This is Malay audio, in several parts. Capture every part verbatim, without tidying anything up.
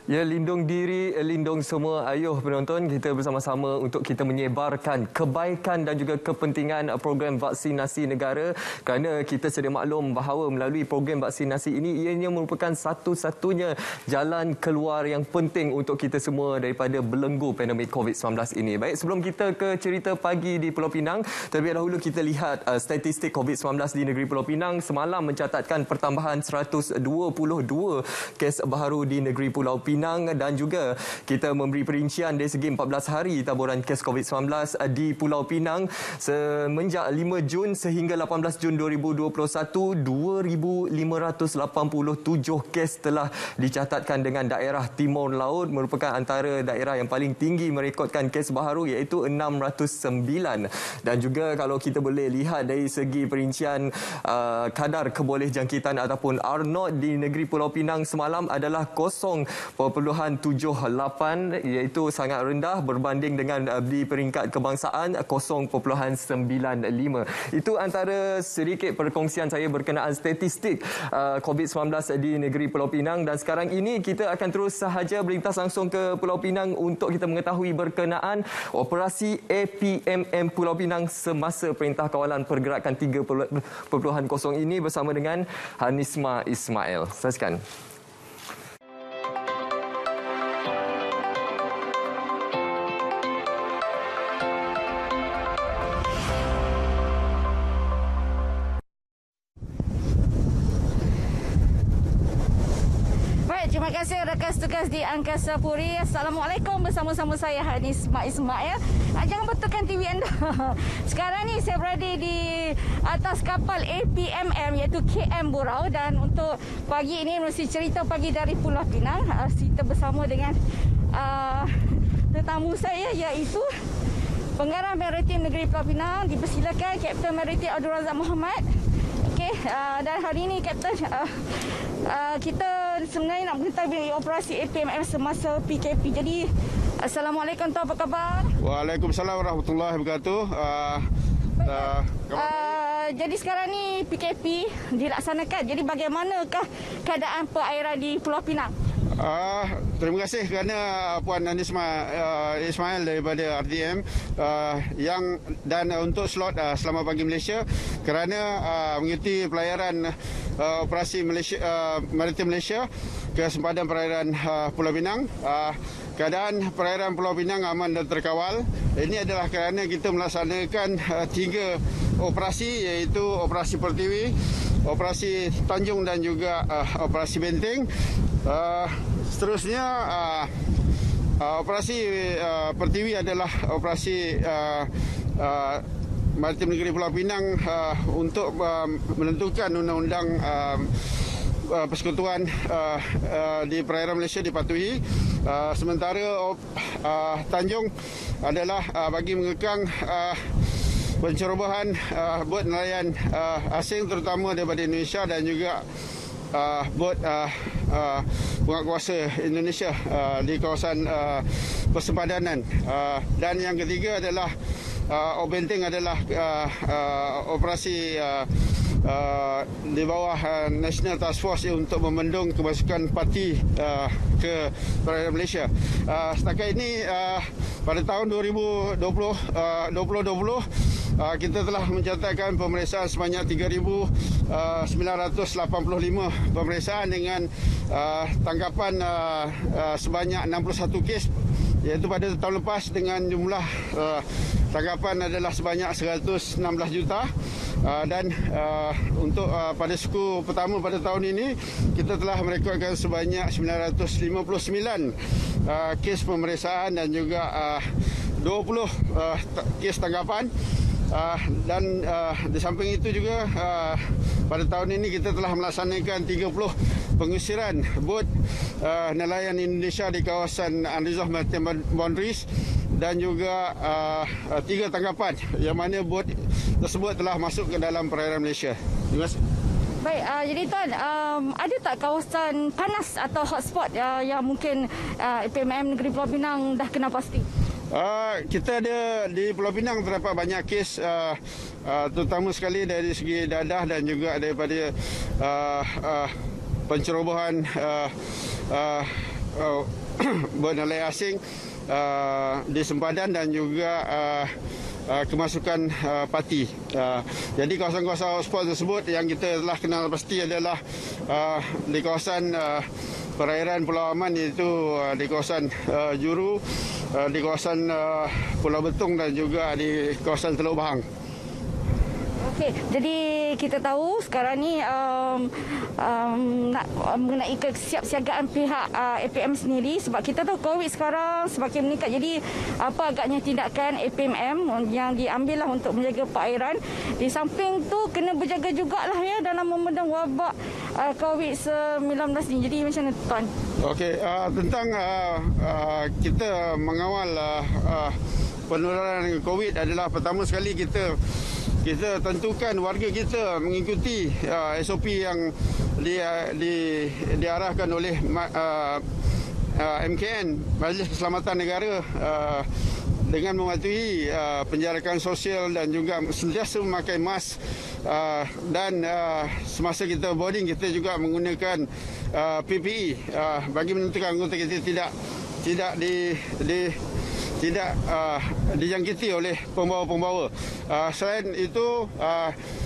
Ya, lindung diri, lindung semua. Ayuh penonton, kita bersama-sama untuk kita menyebarkan kebaikan dan juga kepentingan program vaksinasi negara, kerana kita sedia maklum bahawa melalui program vaksinasi ini ianya merupakan satu-satunya jalan keluar yang penting untuk kita semua daripada belenggu pandemik COVID sembilan belas ini. Baik, sebelum kita ke cerita pagi di Pulau Pinang, terlebih dahulu kita lihat uh, statistik COVID sembilan belas di negeri Pulau Pinang semalam mencatatkan pertambahan seratus dua puluh dua kes baru di negeri Pulau Pinang. Pinang dan juga kita memberi perincian dari segi empat belas hari taburan kes COVID sembilan belas di Pulau Pinang semenjak lima Jun sehingga lapan belas Jun dua ribu dua puluh satu, dua ribu lima ratus lapan puluh tujuh kes telah dicatatkan dengan daerah Timur Laut, merupakan antara daerah yang paling tinggi merekodkan kes baru iaitu enam ratus sembilan. Dan juga kalau kita boleh lihat dari segi perincian uh, kadar kebolehjangkitan ataupun R zero di negeri Pulau Pinang semalam adalah kosong perpuluhan tujuh lapan, iaitu sangat rendah berbanding dengan uh, di peringkat kebangsaan kosong perpuluhan sembilan lima. Itu antara sedikit perkongsian saya berkenaan statistik uh, COVID sembilan belas di negeri Pulau Pinang. Dan sekarang ini kita akan terus sahaja berlintas langsung ke Pulau Pinang untuk kita mengetahui berkenaan operasi A P M M Pulau Pinang semasa Perintah Kawalan Pergerakan tiga titik kosong ini bersama dengan Hanisma Ismail. Saksikan. Terima kasih rakan tugas di Angkasa Puri. Assalamualaikum, bersama-sama saya Hanisma Ismail. Jangan betulkan T V anda. Sekarang ni saya berada di atas kapal A P M M iaitu K M Burau, dan untuk pagi ini mesti cerita pagi dari Pulau Pinang. Kita bersama dengan uh, tetamu saya iaitu Pengarah Maritim Negeri Pulau Pinang. Dipersilakan Kapten Maritim Abdul Razak Muhammad. Okey, uh, dan hari ini Kapten uh, uh, kita sebenarnya nak mengetahui operasi A P M M semasa P K P. Jadi, Assalamualaikum, tuan, apa khabar? Waalaikumsalam warahmatullahi wabarakatuh. Uh, uh, uh, jadi sekarang ni P K P dilaksanakan. Jadi bagaimanakah keadaan perairan di Pulau Pinang? Uh, terima kasih kerana Puan Hanisma uh, Ismail daripada R T M uh, yang dan uh, untuk slot uh, Selamat Pagi Malaysia kerana uh, mengikuti pelayaran uh, operasi Malaysia uh, Maritim Malaysia ke sempadan perairan uh, Pulau Pinang. Uh, keadaan perairan Pulau Pinang aman dan terkawal. Ini adalah kerana kita melaksanakan uh, tiga operasi, iaitu operasi Pertiwi, operasi Tanjung dan juga uh, operasi Benteng. Uh, seterusnya uh, uh, operasi uh, Pertiwi adalah operasi uh, uh, Maritim Negeri Pulau Pinang uh, untuk uh, menentukan undang-undang uh, uh, persekutuan uh, uh, di perairan Malaysia dipatuhi. Uh, sementara uh, Tanjung adalah uh, bagi mengekang uh, pencerobohan uh, bot nelayan uh, asing terutama daripada Indonesia dan juga Uh, bot uh, uh, penguatkuasa Indonesia uh, di kawasan uh, persempadanan. Uh, dan yang ketiga adalah uh, Benteng adalah uh, uh, operasi uh, uh, di bawah uh, National Task Force untuk memendung kemasukan parti uh, ke perairan Malaysia. Uh, setakat ini uh, pada tahun dua ribu dua puluh, uh, dua ribu dua puluh Uh, kita telah mencatatkan pemeriksaan sebanyak tiga ribu sembilan ratus lapan puluh lima pemeriksaan dengan uh, tangkapan uh, uh, sebanyak enam puluh satu kes, iaitu pada tahun lepas dengan jumlah uh, tangkapan adalah sebanyak seratus enam belas juta. Uh, dan uh, untuk uh, pada suku pertama pada tahun ini kita telah merekodkan sebanyak sembilan ratus lima puluh sembilan uh, kes pemeriksaan dan juga uh, dua puluh uh, kes tangkapan. Uh, dan uh, di samping itu juga uh, pada tahun ini kita telah melaksanakan tiga puluh pengusiran bot uh, nelayan Indonesia di kawasan Unresolved Maritime Boundaries dan juga uh, tiga tangkapan yang mana bot tersebut telah masuk ke dalam perairan Malaysia. Terima kasih. Baik, uh, jadi tuan, um, ada tak kawasan panas atau hotspot uh, yang mungkin uh, A P M M Negeri Pulau Pinang dah kena pasti? Uh, kita ada di Pulau Pinang terdapat banyak kes uh, uh, terutama sekali dari segi dadah dan juga daripada uh, uh, pencerobohan uh, uh, uh, bernilai asing uh, di sempadan dan juga uh, uh, kemasukan uh, parti. Uh, jadi kawasan-kawasan hotspot tersebut yang kita telah kenal pasti adalah uh, di kawasan uh, perairan Pulau Aman, iaitu uh, di kawasan uh, Juru, uh, di kawasan uh, Pulau Betung dan juga di kawasan Teluk Bahang. Okey, jadi kita tahu sekarang ni um, um, nak um, mengenai kesiapsiagaan pihak uh, A P M sendiri, sebab kita tahu COVID sekarang semakin meningkat. Jadi apa agaknya tindakan A P M M yang diambil lah untuk menjaga perairan. Di samping tu kena berjaga jugalah ya dalam memedang wabak uh, COVID sembilan belas ni. Jadi macam mana Tuan? Okey, uh, tentang uh, uh, kita mengawal uh, uh, penularan COVID adalah pertama sekali kita kita tentukan warga kita mengikuti uh, S O P yang di, uh, di, diarahkan oleh uh, uh, M K N, Majlis Keselamatan Negara, uh, dengan mematuhi uh, penjarakan sosial dan juga sentiasa memakai mask, uh, dan uh, semasa kita boarding kita juga menggunakan uh, P P E uh, bagi menentukan anggota kita tidak tidak di, di tidak uh, dijangkiti oleh pembawa-pembawa. Uh, selain itu, uh,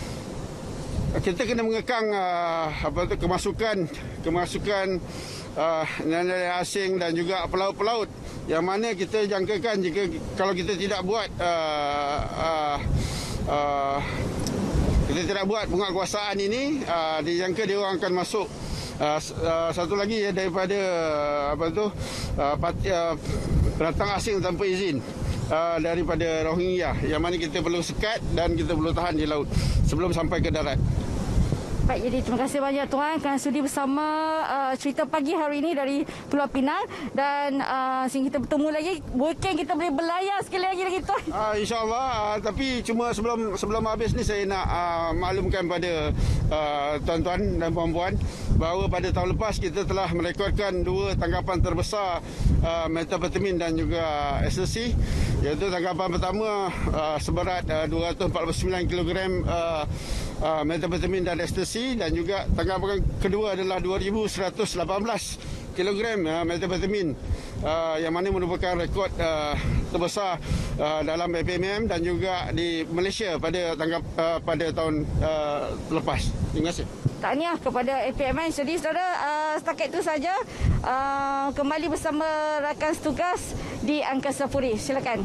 kita kena mengekang uh, apa tu kemasukan kemasukan uh, nilai asing dan juga pelaut-pelaut yang mana kita jangkakan jika kalau kita tidak buat uh, uh, uh, kita tidak buat penguatkuasaan ini, uh, dijangka dia orang akan masuk. Uh, uh, satu lagi ya, daripada uh, apa tu uh, parti, uh, pendatang asing tanpa izin uh, daripada Rohingya, yang mana kita perlu sekat dan kita perlu tahan di laut sebelum sampai ke darat. Baik, jadi terima kasih banyak Tuan kerana sudi bersama uh, cerita pagi hari ini dari Pulau Pinang, dan uh, sehingga kita bertemu lagi weekend kita boleh berlayar sekali lagi lagi Tuan. Uh, InsyaAllah, uh, tapi cuma sebelum sebelum habis ni saya nak uh, maklumkan pada uh, tuan-tuan dan puan-puan bahawa pada tahun lepas kita telah merekodkan dua tangkapan terbesar uh, methamphetamine dan juga ekstasi, iaitu tangkapan pertama uh, seberat uh, dua ratus empat puluh sembilan kilogram uh, uh, methamphetamine dan ekstasi, dan juga tangkapan kedua adalah dua ribu seratus lapan belas kilogram uh, methamphetamine, uh, yang mana merupakan rekod uh, terbesar uh, dalam A P M M dan juga di Malaysia pada tangkap uh, pada tahun uh, lepas. Terima kasih. Tahniah kepada A P M M. Jadi saudara, uh, setakat itu saja. Uh, kembali bersama rakan setugas di Angkasa Puri. Silakan.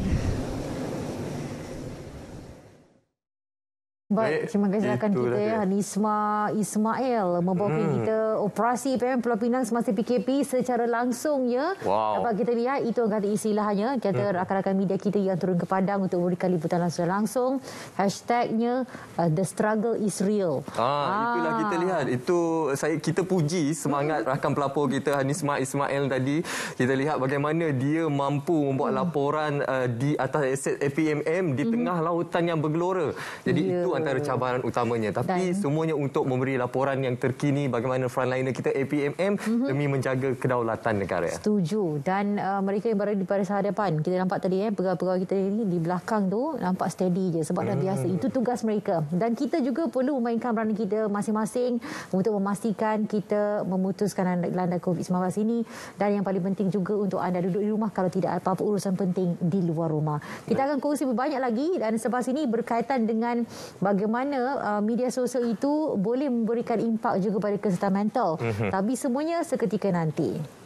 Baik, terima kasih rakan kita ya, Hanisma Ismail membawakan hmm. kita operasi A P M M Pulau Pinang semasa P K P secara langsung ya. Wow. Dapat kita lihat itu kata istilahnya, kata hmm. rakan-rakan media kita yang turun ke padang untuk memberikan liputan langsung langsung. Hashtagnya uh, the struggle is real. Ah, ah. Itulah kita lihat. Itu saya kita puji semangat hmm. rakan pelapor kita Hanisma Ismail tadi. Kita lihat bagaimana dia mampu membuat hmm. laporan uh, di atas aset A P M M di hmm. tengah lautan yang bergelora. Jadi yeah. itu antara cabaran utamanya, tapi Dan, semuanya untuk memberi laporan yang terkini bagaimana frontliner kita A P M M mm-hmm. demi menjaga kedaulatan negara. Setuju. Dan uh, mereka yang berada di baris hadapan, kita nampak tadi eh pegawai-pegawai kita ini di belakang tu nampak steady je sebab mm. dah biasa. Itu tugas mereka. Dan kita juga perlu memainkan peranan kita masing-masing untuk memastikan kita memutuskan landa COVID sembilan belas ini, dan yang paling penting juga untuk anda duduk di rumah kalau tidak apa-apa urusan penting di luar rumah. Kita akan kongsi banyak lagi, dan selepas ini berkaitan dengan bagaimana uh, media sosial itu boleh memberikan impak juga pada kesihatan mental. Mm-hmm. Tapi semuanya seketika nanti.